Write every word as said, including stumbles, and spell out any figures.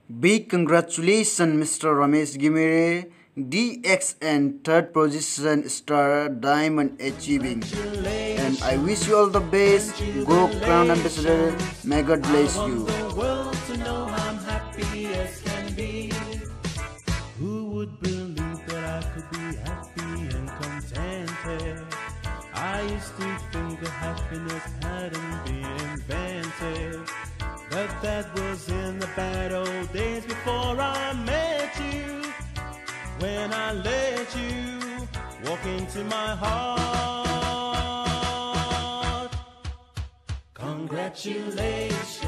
Big congratulations, Mister Ramesh Gimere, D X and third position star Diamond achieving. And I wish you all the best. Go Crown Ambassador. May God bless you. Who would believe that I could be happy and contented? I used to think that happiness hadn't been invented, but that was in the bad old days before I met you. When I let you walk into my heart. Congratulations.